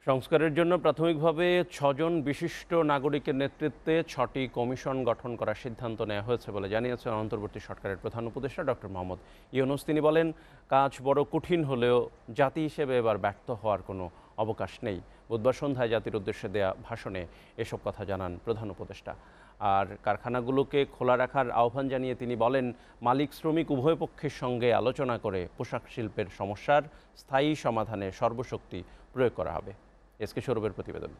সংস্কারের জন্য প্রাথমিকভাবে ৬ জন বিশিষ্ট নাগরিকের নেতৃত্বে ৬টি কমিশন গঠন করার সিদ্ধান্ত নেওয়া হয়েছে বলে জানিয়েছেন অন্তর্বর্তী সরকারের প্রধান উপদেষ্টা ডক্টর মোহাম্মদ ইউনূস। তিনি বলেন, কাজ বড় কঠিন হলেও জাতি হিসেবে এবার ব্যর্থ হওয়ার কোনো অবকাশ নেই। বুধবার সন্ধ্যায় জাতির উদ্দেশ্যে দেয়া ভাষণে এসব কথা জানান প্রধান উপদেষ্টা। আর কারখানাগুলোকে খোলা রাখার আহ্বান জানিয়ে তিনি বলেন, মালিক শ্রমিক উভয় পক্ষের সঙ্গে আলোচনা করে পোশাক শিল্পের সমস্যার স্থায়ী সমাধানে সর্বশক্তি প্রয়োগ করা হবে। এসকে সৌরভের প্রতিবেদন।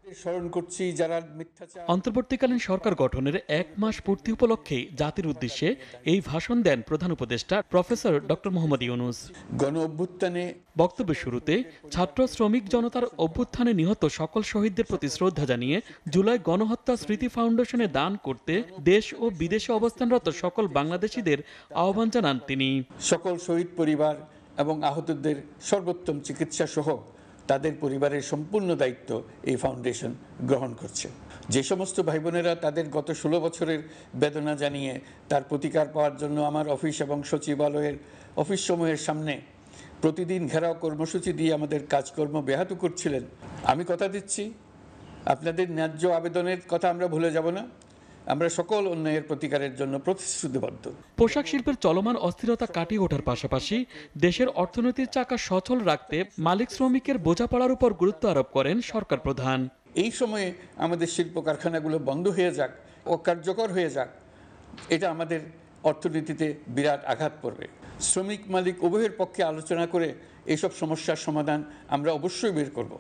অন্তর্বর্তীকালীন সরকার গঠনের ১ মাস পূর্তি উপলক্ষে জাতির উদ্দেশ্যে এই ভাষণ দেন প্রধান উপদেষ্টা প্রফেসর ডক্টর মোহাম্মদ ইউনূস। গণ অভ্যুত্থানে বক্তব্যের শুরুতে ছাত্র শ্রমিক জনতার অভ্যুত্থানে নিহত সকল শহীদদের প্রতি শ্রদ্ধা জানিয়ে জুলাই গণহত্যা স্মৃতি ফাউন্ডেশনে দান করতে দেশ ও বিদেশে অবস্থানরত সকল বাংলাদেশিদের আহ্বান জানান তিনি। সকল শহীদ পরিবার এবং আহতদের সর্বোত্তম চিকিৎসা সহ তাদের পরিবারের সম্পূর্ণ দায়িত্ব এই ফাউন্ডেশন গ্রহণ করছে। যে সমস্ত ভাই বোনেরা তাদের গত ১৬ বছরের বেদনা জানিয়ে তার প্রতিকার পাওয়ার জন্য আমার অফিস এবং সচিবালয়ের অফিসসমূহের সামনে প্রতিদিন ঘেরাও কর্মসূচি দিয়ে আমাদের কাজকর্ম ব্যাহত করছিলেন, আমি কথা দিচ্ছি আপনাদের ন্যায্য আবেদনের কথা আমরা ভুলে যাব না। আমরা সকল অন্যায়ের প্রতিকারের জন্য প্রতিশ্রুতিবদ্ধ। পোশাক শিল্পের চলমান অস্থিরতা কাটিয়ে ওঠার পাশাপাশি দেশের অর্থনীতির চাকা সচল রাখতে মালিক শ্রমিকের বোঝাপড়ার উপর গুরুত্ব আরোপ করেন সরকার প্রধান। এই সময়ে আমাদের শিল্প কারখানাগুলো বন্ধ হয়ে যাক, অকার্যকর হয়ে যাক, এটা আমাদের অর্থনীতিতে বিরাট আঘাত পড়বে। শ্রমিক মালিক উভয়ের পক্ষে আলোচনা করে এইসব সমস্যার সমাধান আমরা অবশ্যই বের করব।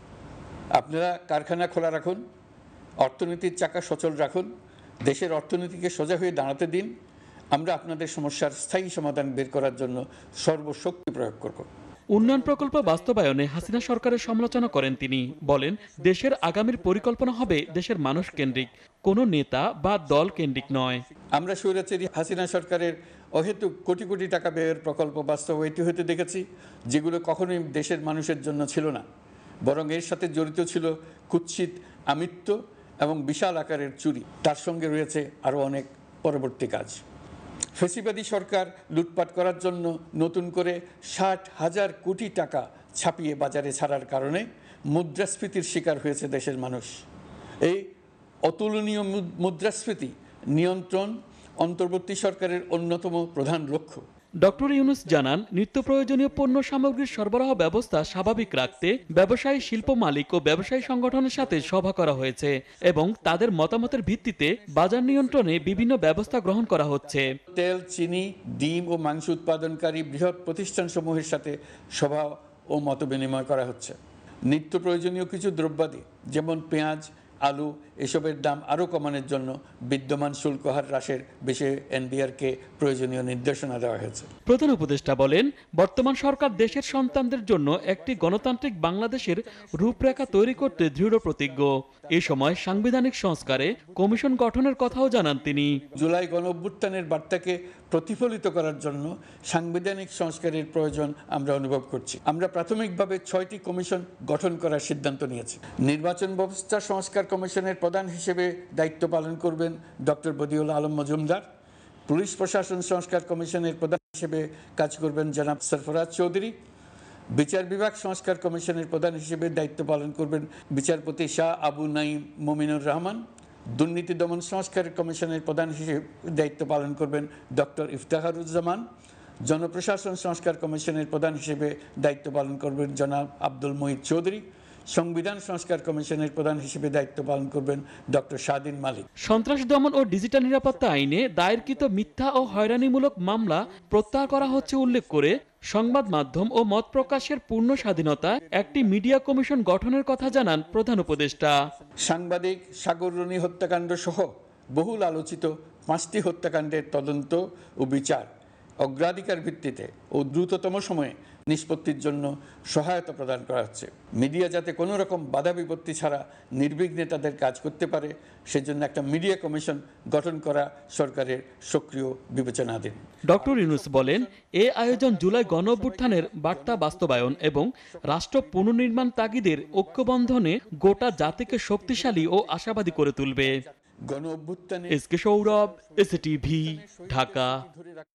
আপনারা কারখানা খোলা রাখুন, অর্থনীতির চাকা সচল রাখুন, দেশের অর্থনীতিকে সোজা হয়ে দাঁড়াতে দিন। আমরা আপনাদের সমস্যার স্থায়ী সমাধান বের করার জন্য সর্বশক্তি প্রয়োগ করব। উন্নয়ন প্রকল্প বাস্তবায়নে হাসিনা সরকারের সমালোচনা করেন তিনি। বলেন, দেশের আগামীর পরিকল্পনা হবে দেশের মানুষ কেন্দ্রিক, কোনো নেতা বা দল কেন্দ্রিক নয়। আমরা স্বৈরাচারী হাসিনা সরকারের অহেতুক কোটি কোটি টাকা ব্যয়ের প্রকল্প বাস্তবায়িত হতে দেখেছি, যেগুলো কখনোই দেশের মানুষের জন্য ছিল না, বরং এর সাথে জড়িত ছিল কুৎসিত আমিত্ব এবং বিশাল আকারের চুরি। তার সঙ্গে রয়েছে আরও অনেক পরবর্তী কাজ। ফ্যাসিবাদী সরকার লুটপাট করার জন্য নতুন করে ৬০,০০০ কোটি টাকা ছাপিয়ে বাজারে ছাড়ার কারণে মুদ্রাস্ফীতির শিকার হয়েছে দেশের মানুষ। এই অতুলনীয় মুদ্রাস্ফীতি নিয়ন্ত্রণ অন্তর্বর্তী সরকারের অন্যতম প্রধান লক্ষ্য। ডক্টর ইউনূস জানান, নিত্য প্রয়োজনীয় পণ্য সামগ্রীর সরবরাহ ব্যবস্থা স্বাভাবিক রাখতে ব্যবসায়ী, শিল্প মালিক ও ব্যবসায়ী সংগঠনের সাথে সভা করা হয়েছে এবং তাদের মতামতের ভিত্তিতে বাজার নিয়ন্ত্রণে বিভিন্ন ব্যবস্থা গ্রহণ করা হচ্ছে। তেল, চিনি, ডিম ও মাংস উৎপাদনকারী বৃহৎ প্রতিষ্ঠানসমূহের সাথে সভা ও মত বিনিময় করা হচ্ছে। নিত্য প্রয়োজনীয় কিছু দ্রব্যাদি যেমন পেঁয়াজ, আলু এসবের দাম আরও কমানোর জন্য বিদ্যমান শুল্ক হার হ্রাসের বিষয়ে এনবিআরকে প্রয়োজনীয় নির্দেশনা দেওয়া হয়েছে। প্রধান উপদেষ্টা বলেন, বর্তমান সরকার দেশের সন্তানদের জন্য একটি গণতান্ত্রিক বাংলাদেশের রূপরেখা তৈরি করতে দৃঢ় প্রতিজ্ঞ। এ সময় সাংবিধানিক সংস্কারে কমিশন গঠনের কথাও জানান তিনি। জুলাই গণঅভ্যুত্থানের বার্তাকে প্রতিফলিত করার জন্য সাংবিধানিক সংস্কারের প্রয়োজন আমরা অনুভব করছি। আমরা প্রাথমিকভাবে ৬টি কমিশন গঠন করার সিদ্ধান্ত নিয়েছি। নির্বাচন ব্যবস্থা সংস্কার কমিশনের প্রধান হিসেবে দায়িত্ব পালন করবেন ডক্টর বদিউল আলম মজুমদার। পুলিশ প্রশাসন সংস্কার কমিশনের প্রধান হিসেবে কাজ করবেন জনাব সরফরাজ চৌধুরী। বিচার বিভাগ সংস্কার কমিশনের প্রধান হিসেবে দায়িত্ব পালন করবেন বিচারপতি শাহ আবু নাঈম মুমিনুর রহমান। দুর্নীতি দমন সংস্কার কমিশনের প্রধান হিসেবে দায়িত্ব পালন করবেন ডক্টর ইফতেখারুজ্জামান। জনপ্রশাসন সংস্কার কমিশনের প্রধান হিসেবে দায়িত্ব পালন করবেন জনাব আব্দুল মুহিত চৌধুরী। সংবিধান সংস্কার কমিশনের প্রধান হিসেবে দায়িত্ব পালন করবেন ডক্টর শাহদিন মালিক। সন্ত্রাস দমন ও ডিজিটাল নিরাপত্তা আইনে দায়েরকৃত মিথ্যা ও হয়রানিমূলক মামলা প্রত্যাহার করা হচ্ছে উল্লেখ করে সংবাদ মাধ্যম ও মত প্রকাশের পূর্ণ স্বাধীনতা একটি মিডিয়া কমিশন গঠনের কথা জানান প্রধান উপদেষ্টা। সাংবাদিক সাগর রনি হত্যাকাণ্ড সহ বহুল আলোচিত ৫টি হত্যাকাণ্ডের তদন্ত ও বিচার অগ্রাধিকার ভিত্তিতে ও দ্রুততম সময়ে নিষ্পত্তির জন্য সহায়তা প্রদান করা হচ্ছে। মিডিয়া যাতে কোনো রকম বাধা বিপত্তি ছাড়া নির্বিঘ্নে তাদের কাজ করতে পারে, সেজন্য একটা মিডিয়া কমিশন গঠন করা সরকারের সক্রিয় বিবেচনাধীন। ডক্টর ইউনূস বলেন, এ আয়োজন জুলাই গণঅভ্যুত্থানের বার্তা বাস্তবায়ন এবং রাষ্ট্র পুনর্নির্মাণ তাগিদের ঐক্যবন্ধনে গোটা জাতিকে শক্তিশালী ও আশাবাদী করে তুলবে। গণঅভ্যুত্থানে এসকে সৌরভ, এসএটিভি, ঢাকা।